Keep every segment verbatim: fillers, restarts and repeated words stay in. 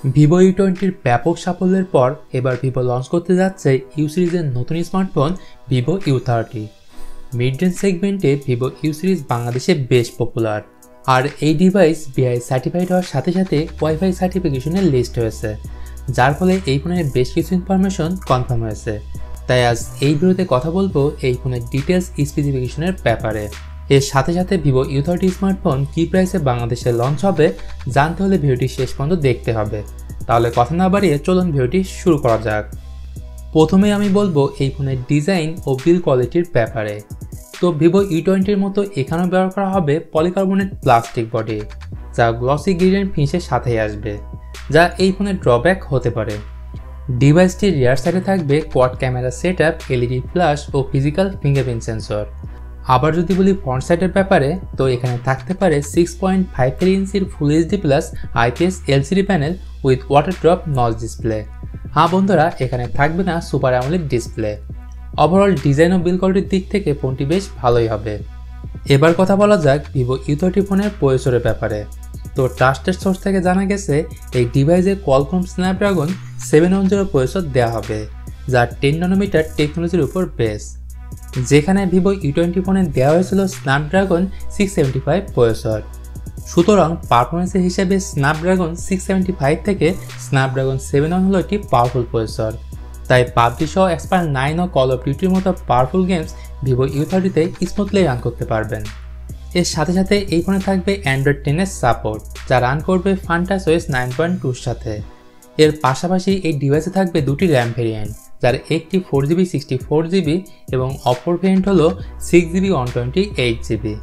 Vivo you টোয়েন্টির ব্যাপক সাফল্যের পর এবার ভিভো লঞ্চ করতে যাচ্ছে ইউ সিরিজের নতুন smartphone Vivo U thirty. Mid range সেগমেন্টে ভিভো ইউ সিরিজ বাংলাদেশে বেশ পপুলার, আর এই ডিভাইস বিআই সার্টিফাইড হওয়ার সাথে সাথে ওয়াইফাই সার্টিফিকেশনের লিস্ট হয়েছে, যার ফলে এই ফোনের বেশ কিছু ইনফরমেশন কনফার্ম হয়েছে। তাই আজ এই ভিডিওতে কথা বলবো এই ফোনের ডিটেলস স্পেসিফিকেশনের ব্যাপারে। এর সাথে সাথে ভিভো ইউ থার্টি স্মার্টফোন কী প্রাইসে বাংলাদেশে লঞ্চ হবে জানতে হলে ভিডিওটি শেষ পর্যন্ত দেখতে হবে। তাহলে কথা না বাড়িয়ে চলুন ভিডিওটি শুরু করা যাক। প্রথমে আমি বলবো এই ফোনের ডিজাইন ও বিল্ড কোয়ালিটির ব্যাপারে। তো ভিভো ইউ টোয়েন্টির মতো এখানেও ব্যবহার করা হবে পলিকার্বনেট প্লাস্টিক বডি, যা গ্লসি গ্রিন ফিনিশের সাথেই আসবে, যা এই ফোনের ড্রব্যাক হতে পারে। ডিভাইসটির রিয়ার সাইডে থাকবে quad camera set up, LED flash ও ফিজিক্যাল ফিঙ্গারপ্রিন্ট সেন্সর। আবার যদি বলি ফ্রন্ট সাইডের ব্যাপারে, তো এখানে থাকতে পারে সিক্স পয়েন্ট ফাইভ থ্রি ইঞ্চির full HD plus IPS LCD panel with water drop notch display. হ্যাঁ বন্ধুরা, এখানে থাকবে না super AMOLED display. Overall design ও বিল্ড কোয়ালিটির দিক থেকে ফোনটি বেশ ভালোই হবে। এবার কথা বলা যাক ভিভো ইউ থার্টি ফোনের প্রসেসরের ব্যাপারে। তো ট্রাস্টেড সোর্স থেকে জানা গেছে এই ডিভাইসে Qualcomm Snapdragon seven one zero processor দেওয়া হবে, যা টেন ন্যানোমিটার টেকনোলজির উপর বেস। যেখানে ভিভো ইউ টোয়েন্টি ফোনে দেওয়া হয়েছিল Snapdragon six seventy five processor. সুতরাং পারফরমেন্সের হিসেবে স্ন্যাপড্রাগন সিক্স সেভেন্টি ফাইভ থেকে স্ন্যাপড্রাগন সেভেন ওয়ান হলো একটি পাওয়ারফুল প্রসেসর। তাই পাবজি সহ এক্সপায়ার নাইন ও কল অফ ডিউটির মতো পাওয়ারফুল গেমস ভিভো ইউ থার্টিতে স্মুথলি রান করতে পারবেন। এর সাথে সাথে এই ফোনে থাকবে অ্যান্ড্রয়েড টেনের সাপোর্ট, যা রান করবে ফান্টাসওয়েস নাইন পয়েন্ট টুর সাথে। এর পাশাপাশি এই ডিভাইসে থাকবে দুটি র্যাম ভেরিয়েন্ট, যার একটি four GB sixty four GB এবং অপর ভেরিয়েন্ট হলো six GB one twenty eight GB.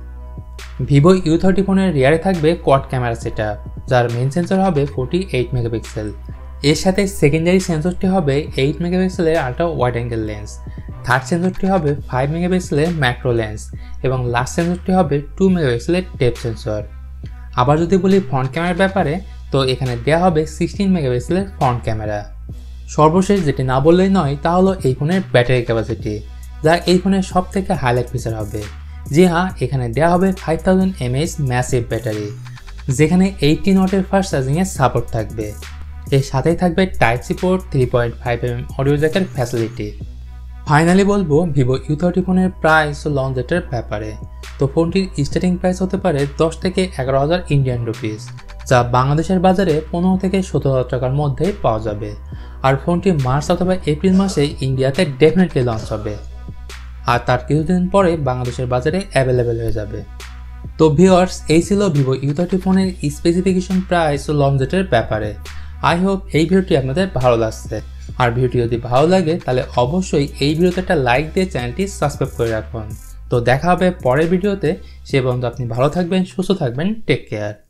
Vivo U thirty ফোনের রিয়ারে থাকবে কোয়াড ক্যামেরা সেট আপ, যার মেইন সেন্সর হবে ফোর্টি এইট মেগাপিক্সেল। এর সাথে সেকেন্ডারি সেন্সরটি হবে এইট মেগাপিক্সেলের ultra wide angle lens, third সেন্সরটি হবে ফাইভ মেগাপিক্সেলের ম্যাক্রো লেন্স এবং লাস্ট সেন্সরটি হবে টু মেগাপিক্সেলের ডেপথ সেন্সর। আবার যদি বলি ফ্রন্ট ক্যামেরার ব্যাপারে, তো এখানে দেওয়া হবে সিক্সটিন মেগাপিক্সেলের ফ্রন্ট ক্যামেরা। সর্বশেষ যেটি না বললেই নয় তা হলো এই ফোনের ব্যাটারি ক্যাপাসিটি, যা এই ফোনের সব থেকে হাইলাইট ফিচার হবে। জি হ্যাঁ, এখানে দেওয়া হবে five thousand mAh massive battery, যেখানে এইটিন ওয়াটের ফাস্ট চার্জিংয়ের সাপোর্ট থাকবে। এর সাথেই থাকবে type C port, three point five mm audio জ্যাকের ফ্যাসিলিটি। ফাইনালি বলবো ভিভো ইউ থার্টি ফোনের প্রাইস ও লঞ্চ ডেটের ব্যাপারে। তো ফোনটির স্টার্টিং প্রাইস হতে পারে দশ থেকে এগারো হাজার ইন্ডিয়ান রুপিস, যা বাংলাদেশের বাজারে পনেরো থেকে সতেরো হাজার টাকার মধ্যে পাওয়া যাবে। আর ফোনটি মার্চ অথবা এপ্রিল মাসে ইন্ডিয়াতে ডেফিনেটলি লঞ্চ হবে, আর তার কিছুদিন পরে বাংলাদেশের বাজারে অ্যাভেলেবেল হয়ে যাবে। তো ভিউয়ার্স, এই ছিল ভিভো ইউ থার্টি ফোনের স্পেসিফিকেশন, প্রাইস ও লঞ্চ ডেটের ব্যাপারে। আই হোপ এই ভিডিওটি আপনাদের ভালো লাগছে। আর ভিডিওটি যদি ভালো লাগে তাহলে অবশ্যই এই ভিডিওতে একটা লাইক দিয়ে চ্যানেলটি সাবস্ক্রাইব করে রাখুন। তো দেখা হবে পরের ভিডিওতে। সে পর্যন্ত আপনি ভালো থাকবেন, সুস্থ থাকবেন, টেক কেয়ার।